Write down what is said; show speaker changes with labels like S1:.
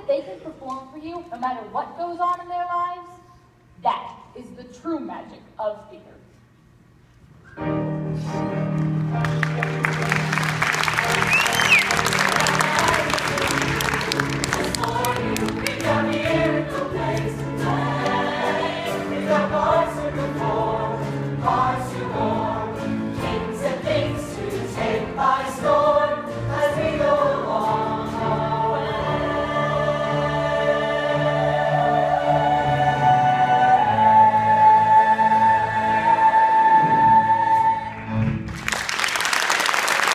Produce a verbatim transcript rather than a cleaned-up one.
S1: that they can perform for you no matter what goes on in their lives, that is the true magic of theater.